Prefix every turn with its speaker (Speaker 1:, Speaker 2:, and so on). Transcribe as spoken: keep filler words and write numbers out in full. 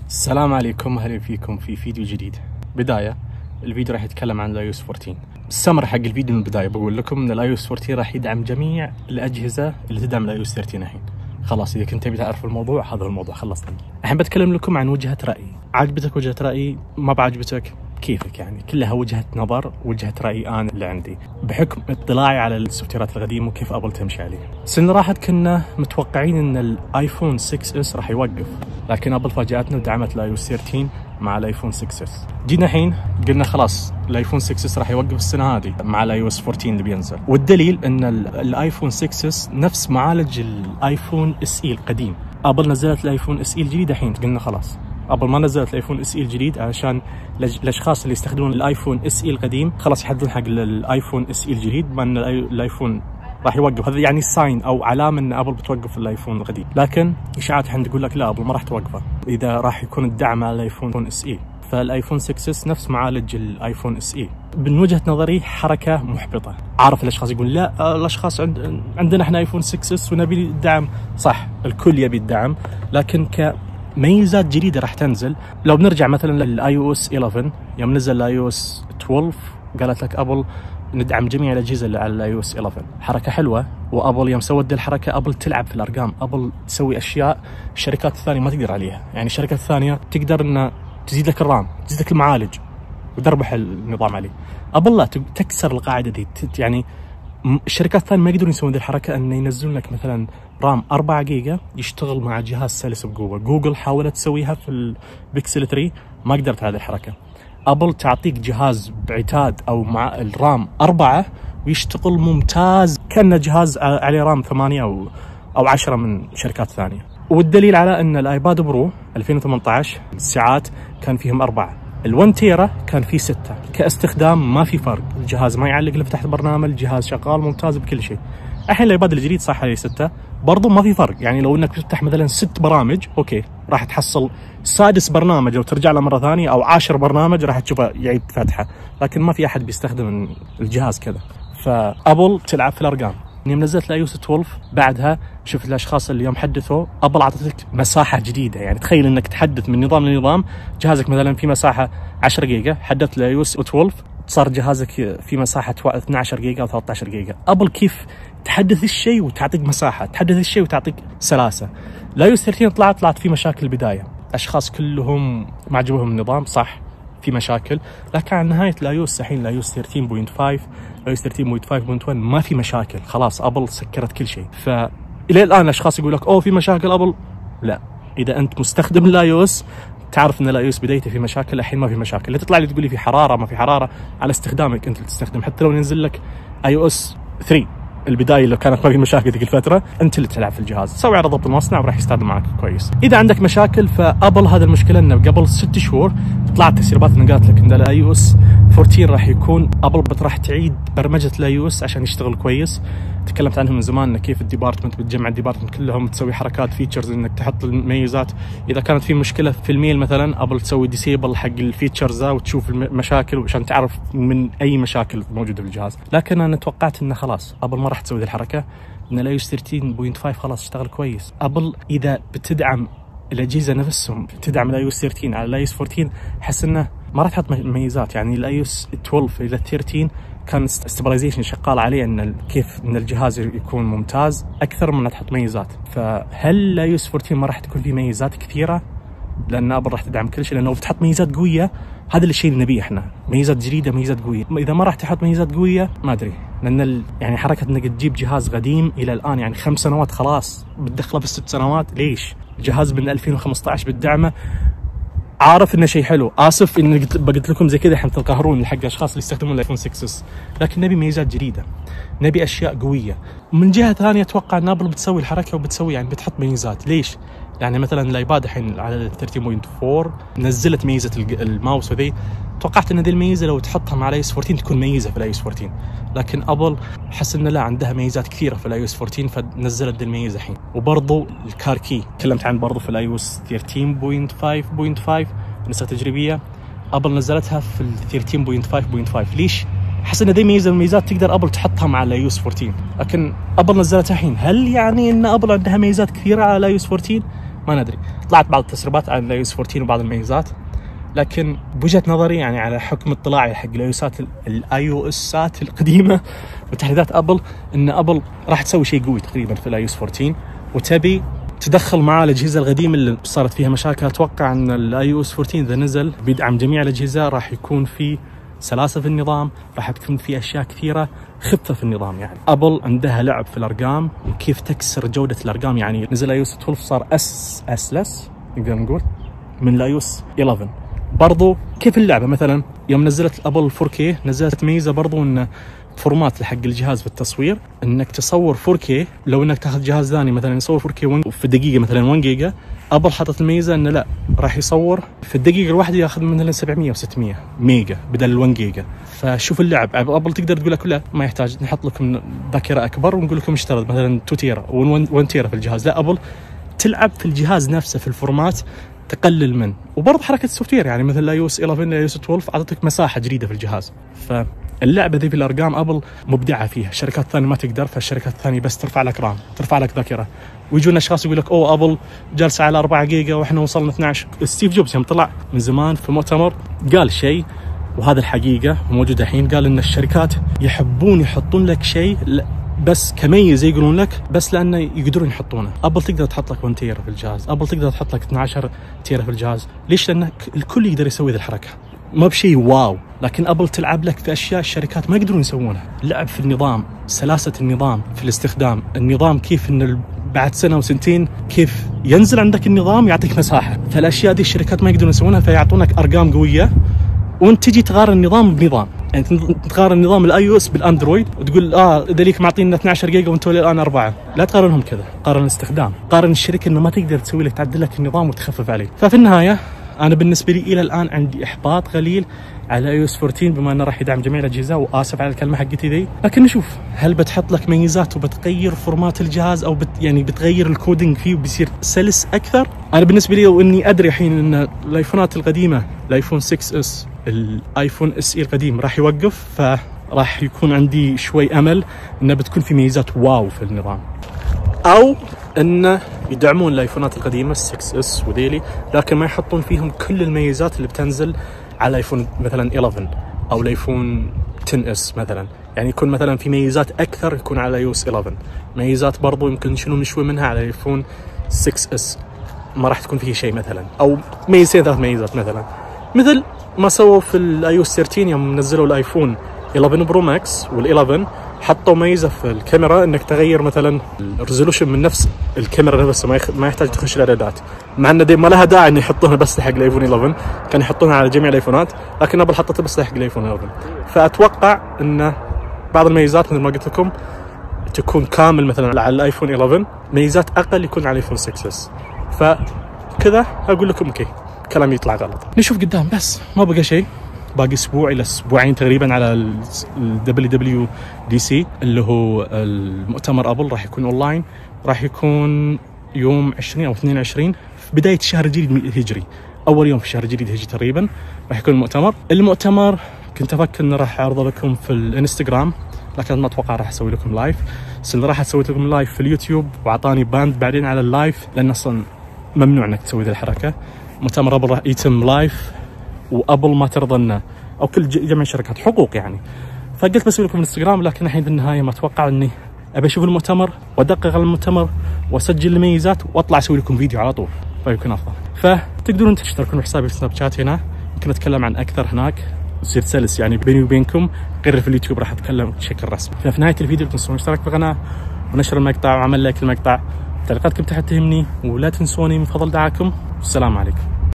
Speaker 1: السلام عليكم، اهلا فيكم في فيديو جديد. بداية الفيديو راح يتكلم عن الاي او اس أربعة عشر. السمر حق الفيديو من البداية بقول لكم ان الاي او اس أربعة عشر راح يدعم جميع الاجهزة اللي تدعم الاي او اس ثلاثة عشر الحين. خلاص اذا كنت تبي تعرف الموضوع هذا هو الموضوع، خلصنا. الحين بتكلم لكم عن وجهة رأيي. عجبتك وجهة رأيي؟ ما بعجبتك؟ كيفك يعني، كلها وجهة نظر، وجهة رأي أنا اللي عندي بحكم اطلاعي على السوفتيرات القديمة وكيف أبل تمشي عليه. السنة اللي راحت كنا متوقعين إن الآيفون ستة اس راح يوقف، لكن أبل فاجأتنا ودعمت الآي او اس ثلاثة عشر مع الآيفون ستة اس. جينا الحين قلنا خلاص الآيفون ستة اس راح يوقف السنة هذه مع الآي او اس أربعة عشر اللي بينزل، والدليل إن الآيفون ستة اس نفس معالج الآيفون اس اي القديم. أبل نزلت الآيفون اس اي الجديد الحين، قلنا خلاص قبل ما نزلت الايفون اس اي الجديد عشان الاشخاص اللي يستخدمون الايفون اس اي القديم خلاص يحدثون حق الايفون اس اي الجديد، بان الايفون راح يوقف. هذا يعني ساين او علامه ان ابل بتوقف الايفون القديم، لكن اشاعات الحين تقول لك لا، ابل ما راح توقفه اذا راح يكون الدعم على الايفون اس اي. فالايفون ستة اس نفس معالج الايفون اس اي. من وجهه نظري حركه محبطه. عارف الاشخاص يقول لا الاشخاص عند عندنا احنا ايفون ستة اس ونبي الدعم. صح، الكل يبي الدعم، لكن ك ميزات جديده راح تنزل. لو بنرجع مثلا للاي او اس إحدى عشر، يوم نزل الاي او اس اثنا عشر قالت لك ابل ندعم جميع الاجهزه اللي على الاي او اس إحدى عشر. حركه حلوه، وابل يوم سوت دي الحركه ابل تلعب في الارقام. ابل تسوي اشياء الشركات الثانيه ما تقدر عليها. يعني الشركات الثانيه تقدر ان تزيد لك الرام، تزيد لك المعالج وتربح النظام عليه. ابل لا، تكسر القاعده دي. يعني الشركات الثانيه ما يقدرون يسوون ذي الحركه، ان ينزلون لك مثلا رام أربعة جيجا يشتغل مع جهاز سلس بقوه. جوجل حاولت تسويها في البيكسل ثلاثة، ما قدرت هذه الحركه. ابل تعطيك جهاز بعتاد او مع الرام أربعة ويشتغل ممتاز كأنه جهاز عليه رام ثمانية او او عشرة من شركات ثانيه. والدليل على ان الايباد برو ألفين وثمانية عشر الساعات كان فيهم أربعة، الون تيرا كان فيه ستة. كاستخدام ما في فرق، الجهاز ما يعلق لك تحت برنامج، الجهاز شغال ممتاز بكل شيء. الحين الايباد الجديد صح عليه ستة، برضو ما في فرق. يعني لو انك تفتح مثلا ست برامج اوكي راح تحصل سادس برنامج او ترجع له مره ثانيه، او عاشر برنامج راح تشوفه يعيد فتحه، لكن ما في احد بيستخدم الجهاز كذا. فابل تلعب في الارقام. يوم نزلت الاي او اس اثنا عشر بعدها شفت الاشخاص اللي يوم حدثوا ابل اعطتك مساحه جديده. يعني تخيل انك تحدث من نظام لنظام، جهازك مثلا في مساحه عشرة جيجا، حدثت الاي او اس اثنا عشر صار جهازك في مساحه اثني عشر جيجا او ثلاثة عشر جيجا. ابل كيف تحدث الشيء وتعطيك مساحه، تحدث الشيء وتعطيك سلاسه. الاي او اس ثلاثة عشر طلعت طلعت في مشاكل البدايه، اشخاص كلهم ما عجبهم النظام، صح في مشاكل، لكن على نهايه الاي او اس الحين الاي او اس ثلاثة عشر نقطة خمسة، الاي او اس ثلاثة عشر نقطة خمسة نقطة واحد ما في مشاكل، خلاص ابل سكرت كل شيء. فالى الان الاشخاص يقول لك اوه في مشاكل ابل. لا، اذا انت مستخدم الاي او اس تعرف ان الاي او اس بدايته في مشاكل، الحين ما في مشاكل. لا تطلع لي تقول لي في حراره، ما في حراره، على استخدامك انت اللي تستخدم. حتى لو ينزل لك اي او اس ثلاثة البدايه اللي كانت ما في مشاكل ذيك الفتره، انت اللي تلعب في الجهاز، سوي على ضبط المصنع وراح يستخدم معك كويس. اذا عندك مشاكل فابل هذا المشكله انه قبل ست شهور طلعت تسريبات انه قالت لك ان الاي او اس أربعة عشر راح يكون ابل راح تعيد برمجه الاي او اس عشان يشتغل كويس. تكلمت عنهم من زمان، كيف الديبارتمنت بتجمع الديبارتمنت كلهم، تسوي حركات فيتشرز انك تحط الميزات. اذا كانت في مشكله في الميل مثلا ابل تسوي ديسيبل حق الفيتشرز وتشوف المشاكل عشان تعرف من اي مشاكل موجوده في الجهاز. لكن انا توقعت انه خلاص ابل ما راح تسوي ذي الحركه، ان الاي او اس ثلاثة عشر نقطة خمسة خلاص اشتغل كويس. ابل اذا بتدعم الاجهزه نفسهم، تدعم الاي او اس ثلاثة عشر على الاي او اس أربعة عشر، احس انه ما راح تحط ميزات. يعني الاي او اس اثنا عشر الى ثلاثة عشر كان استابلايزيشن شغال عليه، ان كيف ان الجهاز يكون ممتاز اكثر من تحط ميزات. فهل الاي او اس أربعة عشر ما راح تكون فيه ميزات كثيره؟ لان ابل راح تدعم كل شيء، لانه بتحط ميزات قويه هذا الشيء اللي نبيه احنا، ميزات جديده، ميزات قويه. اذا ما راح تحط ميزات قويه ما ادري، لان ال... يعني حركه انك تجيب جهاز قديم الى الان يعني خمس سنوات خلاص بتدخله في الست سنوات، ليش؟ جهاز من ألفين وخمسة عشر بتدعمه. عارف انه شيء حلو، اسف اني قلت قلت لكم زي كذا الحين تنقهرون حق الاشخاص اللي يستخدمون الايفون ستة اس، لكن نبي ميزات جديده، نبي اشياء قويه. من جهه ثانيه اتوقع ان ابل بتسوي الحركه وبتسوي يعني بتحط ميزات. ليش؟ يعني مثلا الايباد الحين على ثلاثة عشر نقطة أربعة نزلت ميزه الماوس وذي، توقعت ان ذي الميزه لو تحطها مع الاي او اس أربعة عشر تكون ميزه في الاي او اس أربعة عشر، لكن ابل حس ان لا، عندها ميزات كثيره في الاي او اس أربعة عشر فنزلت ذي الميزه الحين. وبرضو الكار كي تكلمت عنه برضو في الاي او اس ثلاثة عشر نقطة خمسة نقطة خمسة نسخه تجريبيه، ابل نزلتها في ال ثلاثة عشر نقطة خمسة نقطة خمسة. ليش؟ حس ان ذي ميزه من الميزات تقدر ابل تحطها مع الاي او اس أربعة عشر، لكن ابل نزلتها الحين. هل يعني ان ابل عندها ميزات كثيره على الاي او اس أربعة عشر؟ ما ندري. طلعت بعض التسريبات عن الاي او اس أربعتاشر وبعض المميزات، لكن بوجهة نظري يعني على حكم اطلاعي حق الايوسات الاي او اسات القديمه وتحديثات ابل، ان ابل راح تسوي شيء قوي تقريبا في الاي او اس أربعتاشر، وتبي تدخل معاه الاجهزه القديمه اللي صارت فيها مشاكل. اتوقع ان الاي او اس أربعتاشر اذا نزل بيدعم جميع الاجهزه، راح يكون في سلاسه في النظام، راح تكون في اشياء كثيره خفه في النظام. يعني ابل عندها لعب في الارقام وكيف تكسر جوده الارقام. يعني نزل اي او اس اثنا عشر صار اس اسلس نقدر نقول من الاي او اس إحدى عشر. برضو كيف اللعبه مثلا يوم نزلت ابل فور كي نزلت ميزه برضو ان فورمات حق الجهاز في التصوير، انك تصور فور كي لو انك تاخذ جهاز ثاني مثلا يصور فور كي في الدقيقه مثلا واحد جيجا، ابل حطت الميزه انه لا راح يصور في الدقيقه الواحده ياخذ مثلا سبعمية و600 ميجا بدل واحد جيجا. فشوف اللعب ابل تقدر تقول لك لا ما يحتاج نحط لكم ذاكره اكبر ونقول لكم اشترط مثلا اثنين تيرا و1 تيرا في الجهاز، لا ابل تلعب في الجهاز نفسه في الفورمات تقلل من، وبرضه حركه السوفت وير يعني مثل الاي او اس إحدى عشر الاي او اس اثنا عشر اعطتك مساحه جديده في الجهاز. فاللعبه ذي في الارقام ابل مبدعه فيها، الشركات الثانيه ما تقدر، فالشركات الثانيه بس ترفع لك رام ترفع لك ذاكره. ويجون اشخاص يقول لك اوه ابل جالسه على أربعة جيجا واحنا وصلنا اثنا عشر. ستيف جوبز يوم طلع من زمان في مؤتمر قال شيء وهذا الحقيقه وموجود الحين، قال ان الشركات يحبون يحطون لك شيء بس كميزه يقولون لك بس لانه يقدرون يحطونه. ابل تقدر تحط لك واحد تيرا في الجهاز، ابل تقدر تحط لك اثنا عشر تيرا في الجهاز. ليش؟ لان الكل يقدر يسوي ذي الحركه، ما بشيء واو، لكن ابل تلعب لك في اشياء الشركات ما يقدرون يسوونها. لعب في النظام، سلاسه النظام في الاستخدام، النظام كيف ان بعد سنه وسنتين كيف ينزل عندك النظام يعطيك مساحه، فالاشياء دي الشركات ما يقدرون يسوونها، فيعطونك ارقام قويه وانت تجي تقارن النظام بنظام. يعني تقارن نظام الاي او اس بالاندرويد وتقول اه ذليك معطينا اثنا عشر جيجا وانتم الان أربعة، لا تقارنهم كذا، قارن الاستخدام، قارن الشركه انه ما تقدر تسوي لك تعدل لك النظام وتخفف عليه. ففي النهايه انا بالنسبه لي الى الان عندي احباط قليل على اي او اس أربعتاشر بما انه راح يدعم جميع الاجهزه، واسف على الكلمه حقتي ذي، لكن نشوف هل بتحط لك ميزات وبتغير فورمات الجهاز او بت يعني بتغير الكودينج فيه وبيصير سلس اكثر. انا بالنسبه لي واني ادري الحين ان الايفونات القديمه الايفون ستة اس الايفون اس اي القديم راح يوقف، فراح يكون عندي شوي امل انه بتكون في ميزات واو في النظام، او انه يدعمون الايفونات القديمه ستة اس وذيلي لكن ما يحطون فيهم كل الميزات اللي بتنزل على الايفون مثلا إحدى عشر او الايفون عشرة اس مثلا. يعني يكون مثلا في ميزات اكثر يكون على اي او اس إحدى عشر، ميزات برضو يمكن يشيلون شوي منها على الايفون ستة اس ما راح تكون فيه شيء مثلا، او ميزتين ثلاث ميزات مثلا مثل ما سووا في الاي او اس ثلاثة عشر يوم نزلوا الايفون إحدى عشر برو ماكس وال11 حطوا ميزه في الكاميرا انك تغير مثلا الريزولوشن من نفس الكاميرا نفسها، ما, يخ... ما يحتاج تخش الاعدادات، مع انه ما لها داعي ان يحطونها بس حق الايفون إحدى عشر، كانوا يحطونها على جميع الايفونات، لكن ابل حطتها بس حق الايفون إحدى عشر. فاتوقع ان بعض الميزات مثل ما قلت لكم تكون كامل مثلا على الايفون إحدى عشر، ميزات اقل يكون على الايفون ستة اس. فكذا اقول لكم اوكي كلامي يطلع غلط. نشوف قدام، بس ما بقى شيء، باقي اسبوع الى اسبوعين تقريبا على ال دبليو دبليو دي سي اللي هو المؤتمر ابل، راح يكون اونلاين، راح يكون يوم عشرين او اثنين وعشرين في بدايه الشهر الجديد الهجري، اول يوم في الشهر الجديد الهجري تقريبا راح يكون المؤتمر. المؤتمر كنت افكر انه راح اعرضه لكم في الانستغرام، لكن ما اتوقع راح اسوي لكم لايف، بس اللي راح اسوي لكم لايف في اليوتيوب، واعطاني باند بعدين على اللايف لان اصلا ممنوع انك تسوي ذي الحركه. مؤتمر ابل راح يتم لايف، وابل ما ترضى لنا او كل جميع الشركات حقوق يعني، فقلت بسوي لكم الانستغرام. لكن الحين في النهايه ما اتوقع اني ابي اشوف المؤتمر وادقق على المؤتمر واسجل الميزات واطلع اسوي لكم فيديو على طول، فيكون افضل. فتقدرون تشتركون بحسابي في سناب شات هنا، يمكن اتكلم عن اكثر هناك، يصير سلس يعني بيني وبينكم، غير في اليوتيوب راح اتكلم بشكل رسمي. ففي نهايه الفيديو لا تنسون الاشتراك في القناه ونشر المقطع وعمل لايك للمقطع، تعليقاتكم تحت تهمني، ولا تنسوني من فضل دعاكم، والسلام عليكم.